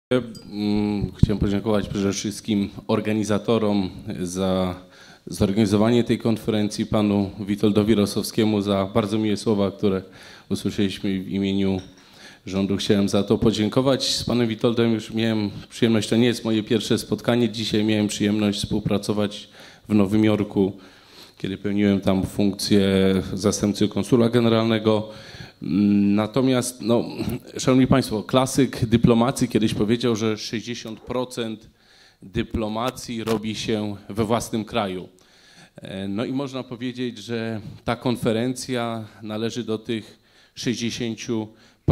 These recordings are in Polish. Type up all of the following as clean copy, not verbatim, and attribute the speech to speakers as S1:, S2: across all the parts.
S1: Chciałem podziękować przede wszystkim organizatorom za zorganizowanie tej konferencji, panu Witoldowi Rosowskiemu za bardzo miłe słowa, które usłyszeliśmy w imieniu rządu. Chciałem za to podziękować. Z panem Witoldem już miałem przyjemność, to nie jest moje pierwsze spotkanie, dzisiaj miałem przyjemność współpracować w Nowym Jorku, kiedy pełniłem tam funkcję zastępcy konsula generalnego. Natomiast, szanowni państwo, klasyk dyplomacji kiedyś powiedział, że 60% dyplomacji robi się we własnym kraju. No i można powiedzieć, że ta konferencja należy do tych 60%.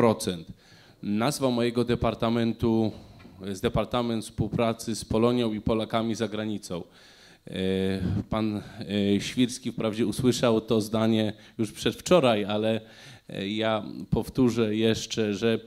S1: Nazwa mojego departamentu jest Departament Współpracy z Polonią i Polakami za granicą. Pan Świrski wprawdzie usłyszał to zdanie już przedwczoraj, ale ja powtórzę jeszcze, że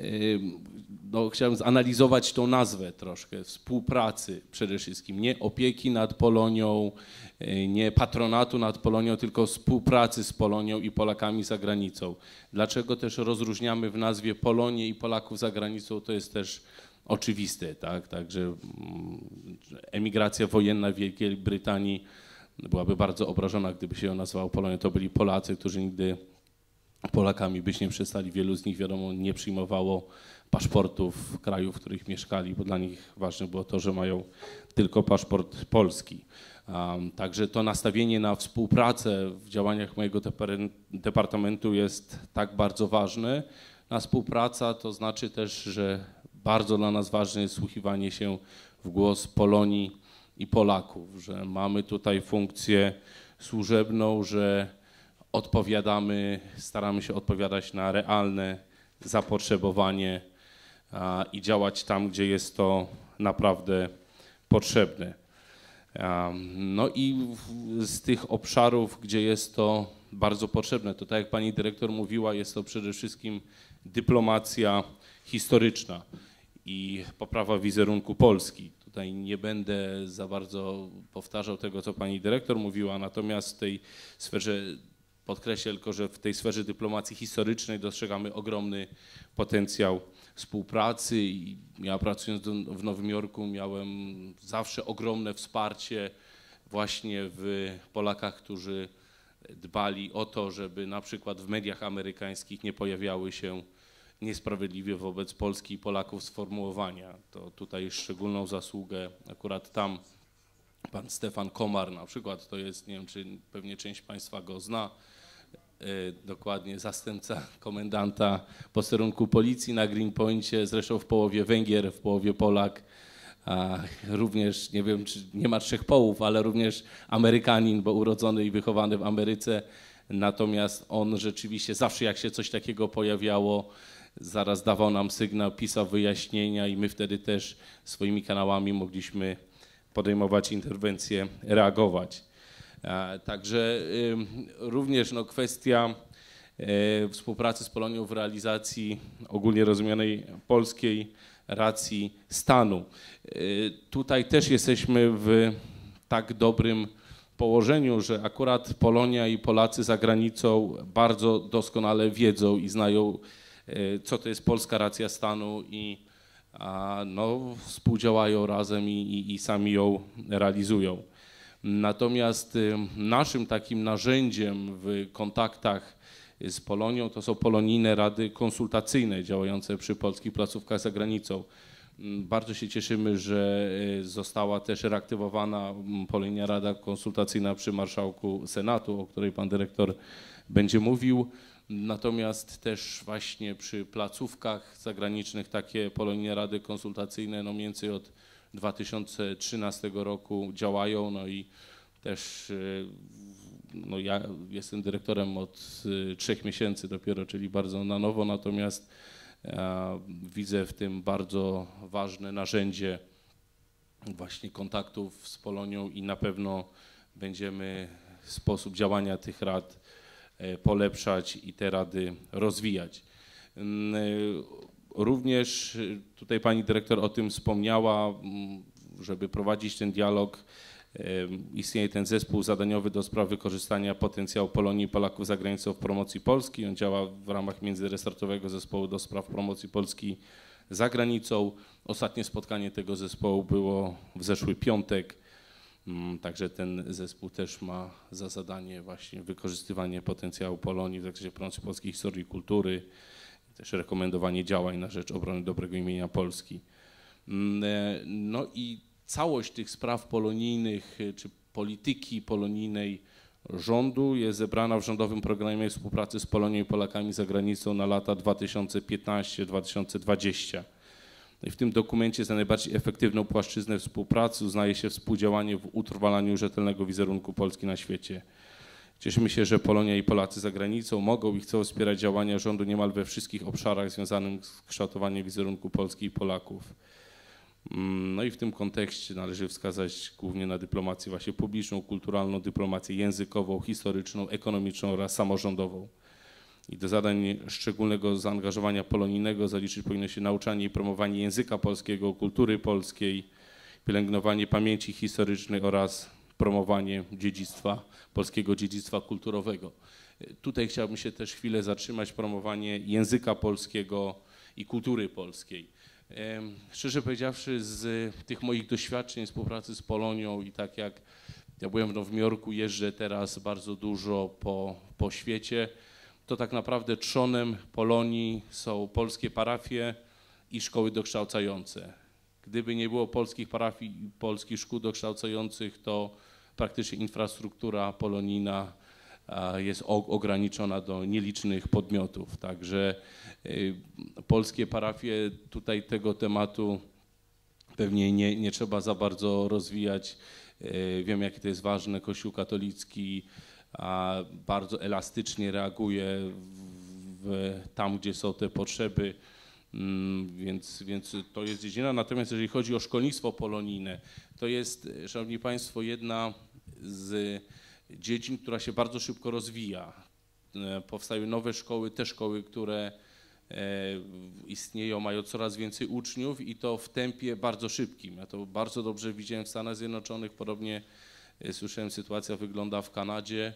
S1: chciałem zanalizować tą nazwę troszkę, współpracy przede wszystkim, nie opieki nad Polonią, nie patronatu nad Polonią, tylko współpracy z Polonią i Polakami za granicą. Dlaczego też rozróżniamy w nazwie Polonię i Polaków za granicą, to jest też oczywiste, tak? Także emigracja wojenna w Wielkiej Brytanii byłaby bardzo obrażona, gdyby się ją nazywało Polonią. To byli Polacy, którzy nigdy Polakami być nie przestali. Wielu z nich, wiadomo, nie przyjmowało paszportów krajów, w których mieszkali, bo dla nich ważne było to, że mają tylko paszport polski. Także to nastawienie na współpracę w działaniach mojego departamentu jest tak bardzo ważne. A współpraca to znaczy też, że bardzo dla nas ważne jest wsłuchiwanie się w głos Polonii i Polaków, że mamy tutaj funkcję służebną, że odpowiadamy, staramy się odpowiadać na realne zapotrzebowanie i działać tam, gdzie jest to naprawdę potrzebne. No i z tych obszarów, gdzie jest to bardzo potrzebne, to tak jak pani dyrektor mówiła, jest to przede wszystkim dyplomacja historyczna i poprawa wizerunku Polski. Tutaj nie będę za bardzo powtarzał tego, co pani dyrektor mówiła, natomiast w tej sferze podkreślę tylko, że w tej sferze dyplomacji historycznej dostrzegamy ogromny potencjał współpracy i ja pracując w Nowym Jorku miałem zawsze ogromne wsparcie właśnie w Polakach, którzy dbali o to, żeby na przykład w mediach amerykańskich nie pojawiały się niesprawiedliwie wobec Polski i Polaków sformułowania. To tutaj szczególną zasługę akurat tam pan Stefan Komar na przykład, to jest, nie wiem, czy pewnie część państwa go zna, dokładnie zastępca komendanta posterunku policji na Greenpointie, zresztą w połowie Węgier, w połowie Polak, również, nie wiem, czy nie ma trzech połów, ale również Amerykanin, bo urodzony i wychowany w Ameryce, natomiast on rzeczywiście zawsze jak się coś takiego pojawiało, zaraz dawał nam sygnał, pisał wyjaśnienia i my wtedy też swoimi kanałami mogliśmy podejmować interwencje, reagować. Także również kwestia współpracy z Polonią w realizacji ogólnie rozumianej polskiej racji stanu. Tutaj też jesteśmy w tak dobrym położeniu, że akurat Polonia i Polacy za granicą bardzo doskonale wiedzą i znają, co to jest polska racja stanu i współdziałają razem i sami ją realizują. Natomiast naszym takim narzędziem w kontaktach z Polonią to są polonijne rady konsultacyjne działające przy polskich placówkach za granicą. Bardzo się cieszymy, że została też reaktywowana polonijna rada konsultacyjna przy marszałku Senatu, o której pan dyrektor będzie mówił. Natomiast też właśnie przy placówkach zagranicznych takie polonijne rady konsultacyjne mniej więcej od 2013 roku działają, i też ja jestem dyrektorem od 3 miesięcy dopiero, czyli bardzo na nowo, natomiast widzę w tym bardzo ważne narzędzie właśnie kontaktów z Polonią i na pewno będziemy sposób działania tych rad polepszać i te rady rozwijać. Również tutaj pani dyrektor o tym wspomniała, żeby prowadzić ten dialog, istnieje ten zespół zadaniowy do spraw wykorzystania potencjału Polonii i Polaków za granicą w promocji Polski. On działa w ramach międzyresortowego zespołu do spraw promocji Polski za granicą. Ostatnie spotkanie tego zespołu było w zeszły piątek, także ten zespół też ma za zadanie właśnie wykorzystywanie potencjału Polonii w zakresie promocji polskiej historii i kultury, też rekomendowanie działań na rzecz obrony dobrego imienia Polski. No i całość tych spraw polonijnych czy polityki polonijnej rządu jest zebrana w rządowym programie współpracy z Polonią i Polakami za granicą na lata 2015-2020. I w tym dokumencie za najbardziej efektywną płaszczyznę współpracy uznaje się współdziałanie w utrwalaniu rzetelnego wizerunku Polski na świecie. Cieszymy się, że Polonia i Polacy za granicą mogą i chcą wspierać działania rządu niemal we wszystkich obszarach związanych z kształtowaniem wizerunku Polski i Polaków. No i w tym kontekście należy wskazać głównie na dyplomację właśnie publiczną, kulturalną, dyplomację językową, historyczną, ekonomiczną oraz samorządową. I do zadań szczególnego zaangażowania polonijnego zaliczyć powinno się nauczanie i promowanie języka polskiego, kultury polskiej, pielęgnowanie pamięci historycznej oraz promowanie dziedzictwa, polskiego dziedzictwa kulturowego. Tutaj chciałbym się też chwilę zatrzymać, promowanie języka polskiego i kultury polskiej. Szczerze powiedziawszy, z tych moich doświadczeń współpracy z Polonią i tak jak ja byłem w Nowym Jorku, jeżdżę teraz bardzo dużo po świecie, to tak naprawdę trzonem Polonii są polskie parafie i szkoły dokształcające. Gdyby nie było polskich parafii i polskich szkół dokształcających, to praktycznie infrastruktura polonijna jest ograniczona do nielicznych podmiotów. Także polskie parafie, tutaj tego tematu pewnie nie trzeba za bardzo rozwijać. Wiem, jakie to jest ważne. Kościół katolicki bardzo elastycznie reaguje tam, gdzie są te potrzeby, więc to jest dziedzina. Natomiast jeżeli chodzi o szkolnictwo polonijne, to jest, szanowni państwo, jedna z dziedzin, która się bardzo szybko rozwija. Powstają nowe szkoły, te szkoły, które istnieją, mają coraz więcej uczniów i to w tempie bardzo szybkim. Ja to bardzo dobrze widziałem w Stanach Zjednoczonych, podobnie słyszałem, sytuacja wygląda w Kanadzie,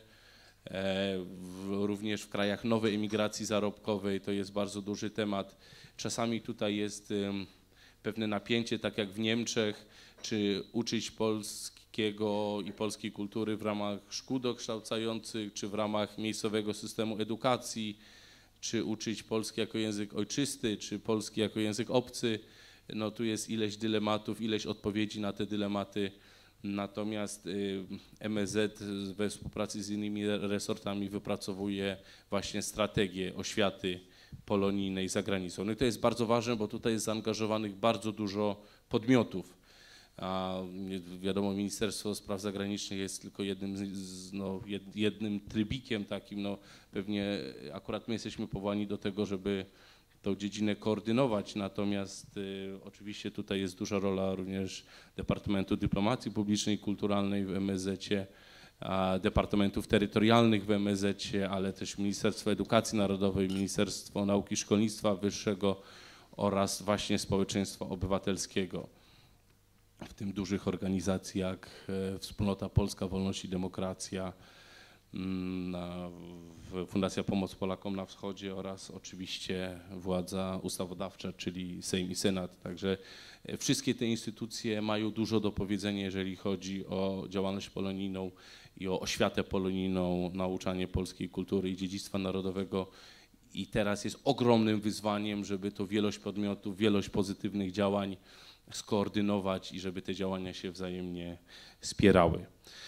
S1: również w krajach nowej emigracji zarobkowej, to jest bardzo duży temat. Czasami tutaj jest pewne napięcie, tak jak w Niemczech, czy uczyć polskiego i polskiej kultury w ramach szkół dokształcających, czy w ramach miejscowego systemu edukacji, czy uczyć polski jako język ojczysty, czy polski jako język obcy. No tu jest ileś dylematów, ileś odpowiedzi na te dylematy. Natomiast MSZ we współpracy z innymi resortami wypracowuje właśnie strategię oświaty polonijnej za granicą. No i to jest bardzo ważne, bo tutaj jest zaangażowanych bardzo dużo podmiotów. A wiadomo, Ministerstwo Spraw Zagranicznych jest tylko jednym trybikiem takim. No, pewnie akurat my jesteśmy powołani do tego, żeby tą dziedzinę koordynować, natomiast oczywiście tutaj jest duża rola również Departamentu Dyplomacji Publicznej i Kulturalnej w MSZ-cie, departamentów terytorialnych w MSZ-cie, ale też Ministerstwo Edukacji Narodowej, Ministerstwo Nauki i Szkolnictwa Wyższego oraz właśnie społeczeństwa obywatelskiego. W tym dużych organizacji jak Wspólnota Polska, Wolność i Demokracja, Fundacja Pomoc Polakom na Wschodzie oraz oczywiście władza ustawodawcza, czyli Sejm i Senat. Także wszystkie te instytucje mają dużo do powiedzenia, jeżeli chodzi o działalność polonijną i o oświatę polonijną, nauczanie polskiej kultury i dziedzictwa narodowego. I teraz jest ogromnym wyzwaniem, żeby to wielość podmiotów, wielość pozytywnych działań skoordynować i żeby te działania się wzajemnie wspierały.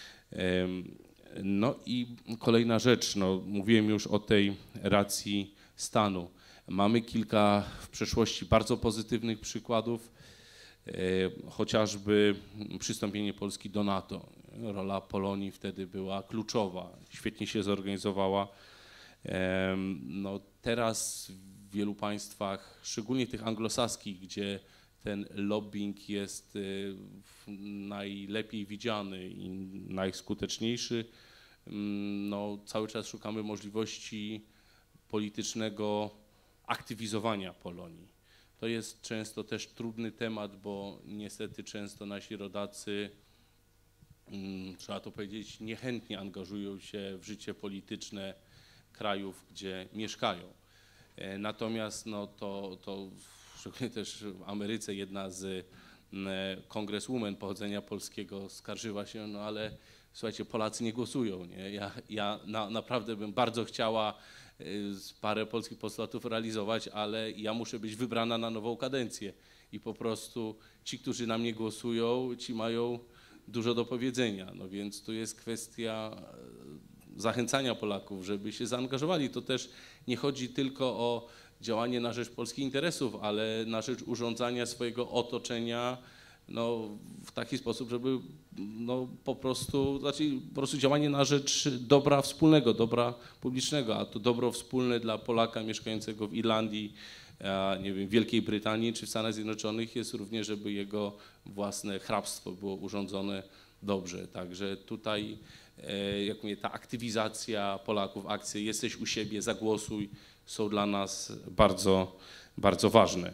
S1: No i kolejna rzecz, no, mówiłem już o tej racji stanu. Mamy kilka w przeszłości bardzo pozytywnych przykładów, chociażby przystąpienie Polski do NATO. Rola Polonii wtedy była kluczowa, świetnie się zorganizowała. No, teraz w wielu państwach, szczególnie tych anglosaskich, gdzie ten lobbying jest najlepiej widziany i najskuteczniejszy, no, cały czas szukamy możliwości politycznego aktywizowania Polonii. To jest często też trudny temat, bo niestety często nasi rodacy, trzeba to powiedzieć, niechętnie angażują się w życie polityczne krajów, gdzie mieszkają. Natomiast no, to szczególnie też w Ameryce, jedna z kongreswomen pochodzenia polskiego skarżyła się, no ale słuchajcie, Polacy nie głosują, nie? Naprawdę bym bardzo chciała parę polskich postulatów realizować, ale ja muszę być wybrana na nową kadencję i po prostu ci, którzy na mnie głosują, ci mają dużo do powiedzenia, no więc tu jest kwestia zachęcania Polaków, żeby się zaangażowali. To też nie chodzi tylko o działanie na rzecz polskich interesów, ale na rzecz urządzania swojego otoczenia no, w taki sposób, żeby no, po prostu działanie na rzecz dobra wspólnego, dobra publicznego, a to dobro wspólne dla Polaka mieszkającego w Irlandii, nie wiem, Wielkiej Brytanii czy w Stanach Zjednoczonych jest również, żeby jego własne hrabstwo było urządzone dobrze. Także tutaj, jak mówię, ta aktywizacja Polaków, akcje jesteś u siebie, zagłosuj, są dla nas bardzo, bardzo ważne.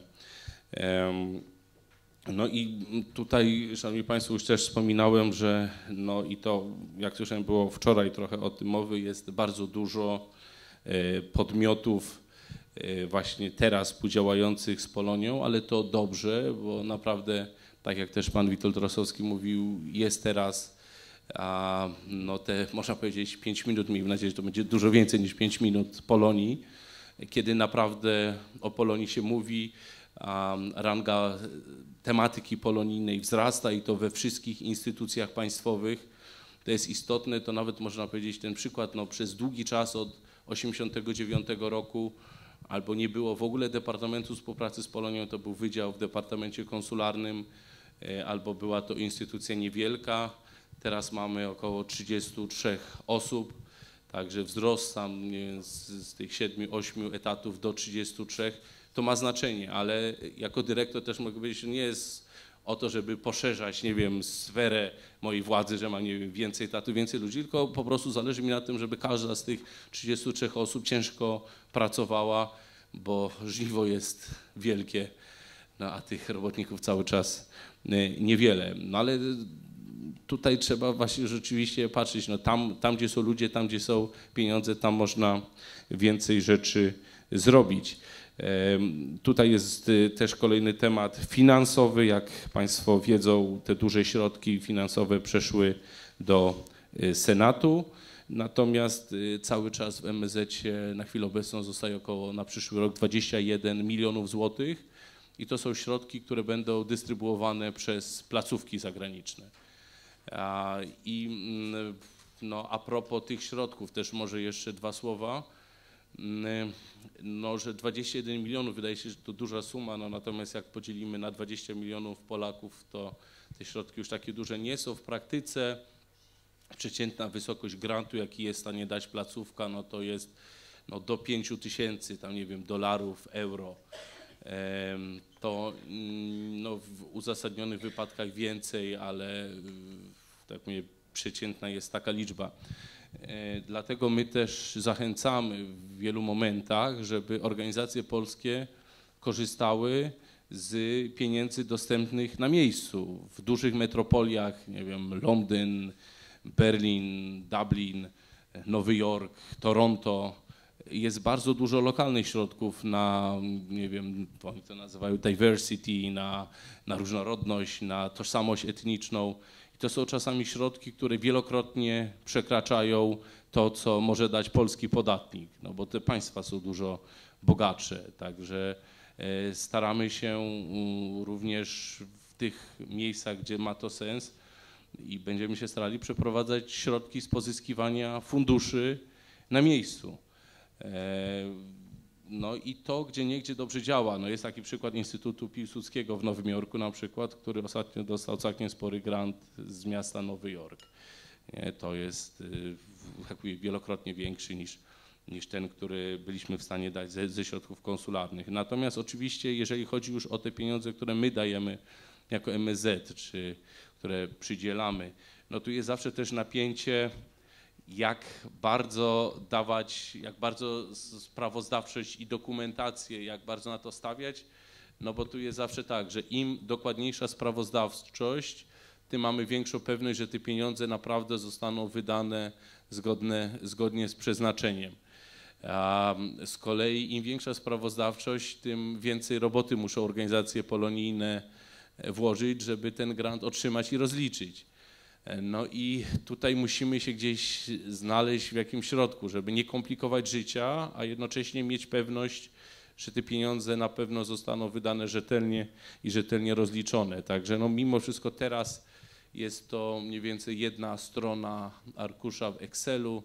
S1: No i tutaj, szanowni państwo, już też wspominałem, że no i to, jak słyszałem, było wczoraj trochę o tym mowy, jest bardzo dużo podmiotów właśnie teraz współdziałających z Polonią, ale to dobrze, bo naprawdę, tak jak też pan Witold Rosowski mówił, jest teraz no te, można powiedzieć, 5 minut, miejmy nadzieję, że to będzie dużo więcej niż 5 minut Polonii, kiedy naprawdę o Polonii się mówi, ranga tematyki polonijnej wzrasta i to we wszystkich instytucjach państwowych. To jest istotne, to nawet można powiedzieć ten przykład, no przez długi czas od 1989 roku albo nie było w ogóle Departamentu Współpracy z Polonią, to był wydział w Departamencie Konsularnym, albo była to instytucja niewielka. Teraz mamy około 33 osób, także wzrost tam nie wiem, z tych 7-8 etatów do 33. To ma znaczenie, ale jako dyrektor też mogę powiedzieć, że nie jest o to, żeby poszerzać, nie wiem, sferę mojej władzy, że mam, nie wiem, więcej etatów, więcej ludzi, tylko po prostu zależy mi na tym, żeby każda z tych 33 osób ciężko pracowała, bo żniwo jest wielkie, no, a tych robotników cały czas niewiele. No ale tutaj trzeba właśnie rzeczywiście patrzeć, no tam gdzie są ludzie, tam gdzie są pieniądze, tam można więcej rzeczy zrobić. Tutaj jest też kolejny temat finansowy. Jak państwo wiedzą, te duże środki finansowe przeszły do Senatu, natomiast cały czas w MSZ-cie na chwilę obecną zostaje około na przyszły rok 21 milionów złotych i to są środki, które będą dystrybuowane przez placówki zagraniczne. I no, a propos tych środków też może jeszcze dwa słowa. No, że 21 milionów wydaje się, że to duża suma, no, natomiast jak podzielimy na 20 milionów Polaków, to te środki już takie duże nie są. W praktyce przeciętna wysokość grantu, jaki jest w stanie dać placówka, no to jest no, do 5 000, tam nie wiem, dolarów, euro. To no, w uzasadnionych wypadkach więcej, ale tak mówię, przeciętna jest taka liczba. Dlatego my też zachęcamy w wielu momentach, żeby organizacje polskie korzystały z pieniędzy dostępnych na miejscu. W dużych metropoliach, nie wiem, Londyn, Berlin, Dublin, Nowy Jork, Toronto, jest bardzo dużo lokalnych środków na, nie wiem, oni to nazywają diversity, na różnorodność, na tożsamość etniczną. To są czasami środki, które wielokrotnie przekraczają to, co może dać polski podatnik, no bo te państwa są dużo bogatsze, także staramy się również w tych miejscach, gdzie ma to sens i będziemy się starali przeprowadzać środki z pozyskiwania funduszy na miejscu. No i to gdzieniegdzie dobrze działa. No jest taki przykład Instytutu Piłsudskiego w Nowym Jorku na przykład, który ostatnio dostał całkiem spory grant z miasta Nowy Jork. To jest wielokrotnie większy niż ten, który byliśmy w stanie dać ze środków konsularnych. Natomiast oczywiście, jeżeli chodzi już o te pieniądze, które my dajemy jako MSZ, czy które przydzielamy, no tu jest zawsze też napięcie, jak bardzo dawać, jak bardzo sprawozdawczość i dokumentację, jak bardzo na to stawiać, no bo tu jest zawsze tak, że im dokładniejsza sprawozdawczość, tym mamy większą pewność, że te pieniądze naprawdę zostaną wydane zgodnie z przeznaczeniem. A z kolei im większa sprawozdawczość, tym więcej roboty muszą organizacje polonijne włożyć, żeby ten grant otrzymać i rozliczyć. No i tutaj musimy się gdzieś znaleźć w jakimś środku, żeby nie komplikować życia, a jednocześnie mieć pewność, że te pieniądze na pewno zostaną wydane rzetelnie i rzetelnie rozliczone. Także no mimo wszystko teraz jest to mniej więcej 1 strona arkusza w Excelu.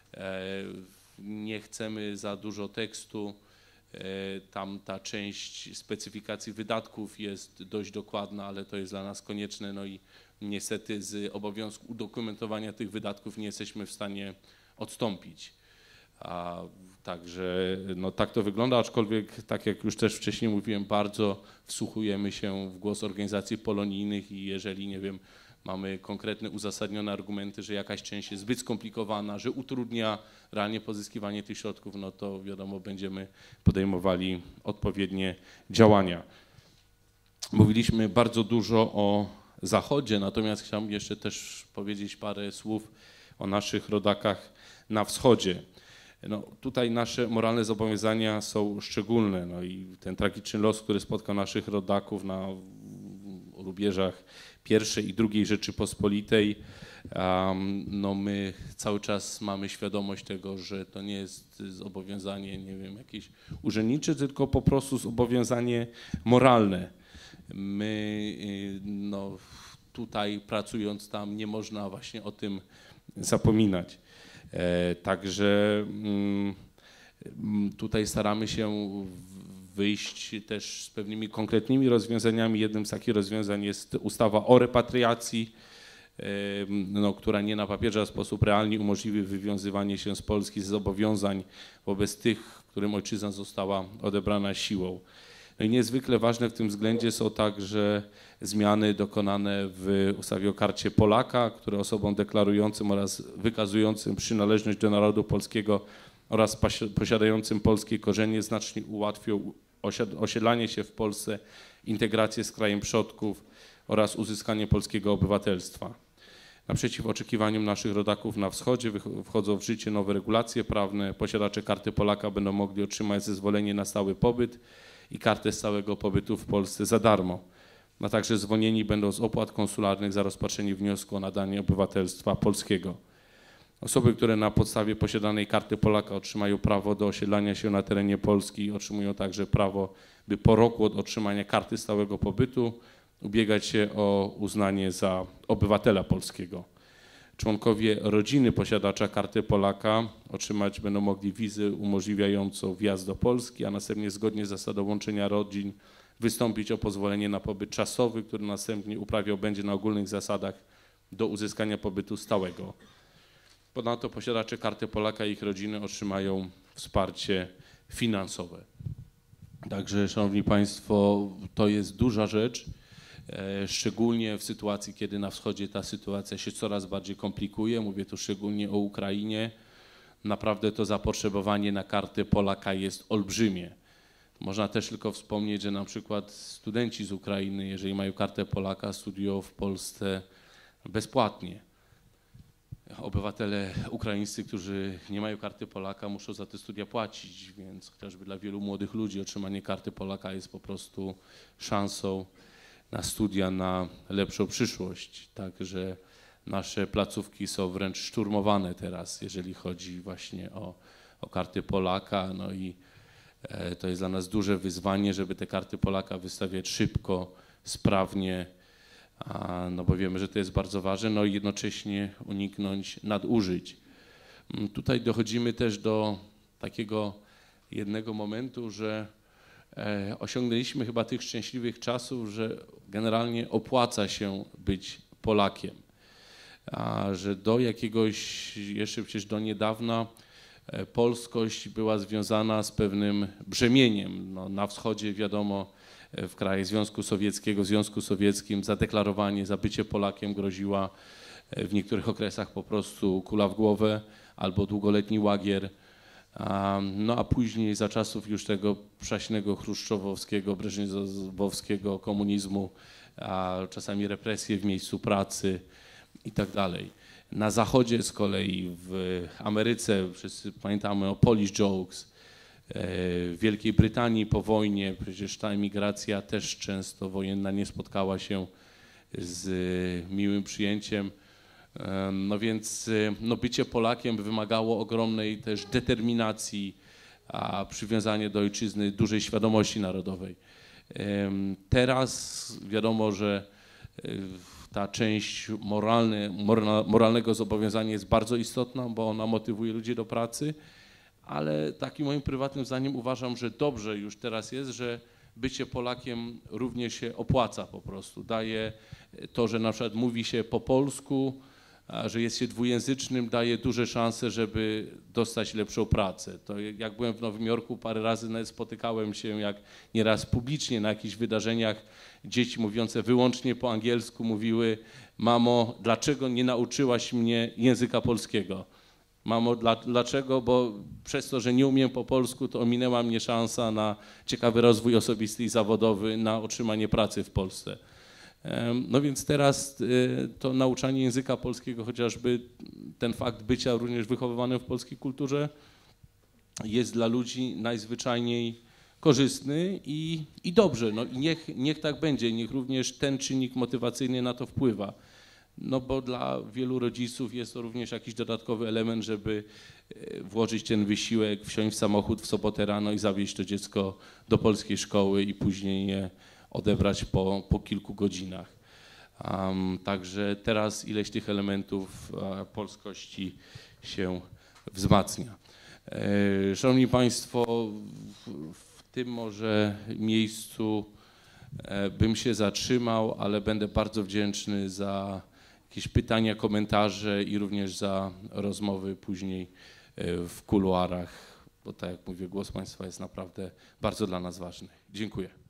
S1: Nie chcemy za dużo tekstu. Tam ta część specyfikacji wydatków jest dość dokładna, ale to jest dla nas konieczne. No i niestety z obowiązku udokumentowania tych wydatków nie jesteśmy w stanie odstąpić. Także no, tak to wygląda, aczkolwiek tak jak już też wcześniej mówiłem, bardzo wsłuchujemy się w głos organizacji polonijnych i jeżeli, nie wiem, mamy konkretne uzasadnione argumenty, że jakaś część jest zbyt skomplikowana, że utrudnia realnie pozyskiwanie tych środków, no to wiadomo, będziemy podejmowali odpowiednie działania. Mówiliśmy bardzo dużo o Zachodzie, natomiast chciałbym jeszcze też powiedzieć parę słów o naszych rodakach na wschodzie. No, tutaj nasze moralne zobowiązania są szczególne, no i ten tragiczny los, który spotkał naszych rodaków na rubieżach I i II Rzeczypospolitej, no my cały czas mamy świadomość tego, że to nie jest zobowiązanie, nie wiem, jakieś urzędnicze, tylko po prostu zobowiązanie moralne. My no, tutaj pracując tam nie można właśnie o tym zapominać. Także tutaj staramy się wyjść też z pewnymi konkretnymi rozwiązaniami. Jednym z takich rozwiązań jest ustawa o repatriacji, no, która nie na papierze, a w sposób realny umożliwi wywiązywanie się z Polski z zobowiązań wobec tych, którym ojczyzna została odebrana siłą. No i niezwykle ważne w tym względzie są także zmiany dokonane w ustawie o Karcie Polaka, które osobom deklarującym oraz wykazującym przynależność do narodu polskiego oraz posiadającym polskie korzenie znacznie ułatwią osiedlanie się w Polsce, integrację z krajem przodków oraz uzyskanie polskiego obywatelstwa. Naprzeciw oczekiwaniom naszych rodaków na wschodzie wchodzą w życie nowe regulacje prawne. Posiadacze Karty Polaka będą mogli otrzymać zezwolenie na stały pobyt i kartę stałego pobytu w Polsce za darmo. A także zwolnieni będą z opłat konsularnych za rozpatrzenie wniosku o nadanie obywatelstwa polskiego. Osoby, które na podstawie posiadanej Karty Polaka otrzymają prawo do osiedlania się na terenie Polski, otrzymują także prawo, by po roku od otrzymania karty stałego pobytu ubiegać się o uznanie za obywatela polskiego. Członkowie rodziny posiadacza Karty Polaka otrzymać będą mogli wizę umożliwiającą wjazd do Polski, a następnie zgodnie z zasadą łączenia rodzin wystąpić o pozwolenie na pobyt czasowy, który następnie uprawiał będzie na ogólnych zasadach do uzyskania pobytu stałego. Ponadto posiadacze Karty Polaka i ich rodziny otrzymają wsparcie finansowe. Także, szanowni państwo, to jest duża rzecz, szczególnie w sytuacji, kiedy na wschodzie ta sytuacja się coraz bardziej komplikuje. Mówię tu szczególnie o Ukrainie. Naprawdę to zapotrzebowanie na Kartę Polaka jest olbrzymie. Można też tylko wspomnieć, że na przykład studenci z Ukrainy, jeżeli mają Kartę Polaka, studiują w Polsce bezpłatnie. Obywatele ukraińscy, którzy nie mają Karty Polaka, muszą za te studia płacić, więc chociażby dla wielu młodych ludzi otrzymanie Karty Polaka jest po prostu szansą na studia, na lepszą przyszłość. Także nasze placówki są wręcz szturmowane teraz, jeżeli chodzi właśnie o Karty Polaka. No i to jest dla nas duże wyzwanie, żeby te Karty Polaka wystawiać szybko, sprawnie, no bo wiemy, że to jest bardzo ważne, no i jednocześnie uniknąć nadużyć. Tutaj dochodzimy też do takiego jednego momentu, że osiągnęliśmy chyba tych szczęśliwych czasów, że generalnie opłaca się być Polakiem, a że do jakiegoś, jeszcze przecież do niedawna, polskość była związana z pewnym brzemieniem. No, na wschodzie wiadomo, w krajach Związku Sowieckiego, w Związku Sowieckim zadeklarowanie, za bycie Polakiem groziła w niektórych okresach po prostu kula w głowę albo długoletni łagier. No a później za czasów już tego przaśnego chruszczowowskiego, breżniewowskiego komunizmu, a czasami represje w miejscu pracy i tak dalej. Na zachodzie z kolei, w Ameryce, wszyscy pamiętamy o Polish Jokes, w Wielkiej Brytanii po wojnie, przecież ta emigracja też często wojenna nie spotkała się z miłym przyjęciem. No więc bycie Polakiem wymagało ogromnej też determinacji, a przywiązanie do ojczyzny, dużej świadomości narodowej. Teraz wiadomo, że ta część moralnego zobowiązania jest bardzo istotna, bo ona motywuje ludzi do pracy, ale takim moim prywatnym zdaniem uważam, że dobrze już teraz jest, że bycie Polakiem również się opłaca po prostu. Daje to, że na przykład mówi się po polsku, a że jest się dwujęzycznym, daje duże szanse, żeby dostać lepszą pracę. To jak byłem w Nowym Jorku, parę razy nawet spotykałem się, jak nieraz publicznie na jakichś wydarzeniach, dzieci mówiące wyłącznie po angielsku mówiły: mamo, dlaczego nie nauczyłaś mnie języka polskiego? Mamo, dlaczego? Bo przez to, że nie umiem po polsku, to ominęła mnie szansa na ciekawy rozwój osobisty i zawodowy, na otrzymanie pracy w Polsce. No więc teraz to nauczanie języka polskiego, chociażby ten fakt bycia również wychowywanym w polskiej kulturze, jest dla ludzi najzwyczajniej korzystny i dobrze. No i niech tak będzie, niech również ten czynnik motywacyjny na to wpływa. No bo dla wielu rodziców jest to również jakiś dodatkowy element, żeby włożyć ten wysiłek, wsiąść w samochód w sobotę rano i zawieźć to dziecko do polskiej szkoły i później je odebrać po kilku godzinach. Także teraz ileś tych elementów polskości się wzmacnia. Szanowni Państwo, w tym może miejscu bym się zatrzymał, ale będę bardzo wdzięczny za jakieś pytania, komentarze i również za rozmowy później w kuluarach, bo tak jak mówię, głos Państwa jest naprawdę bardzo dla nas ważny. Dziękuję.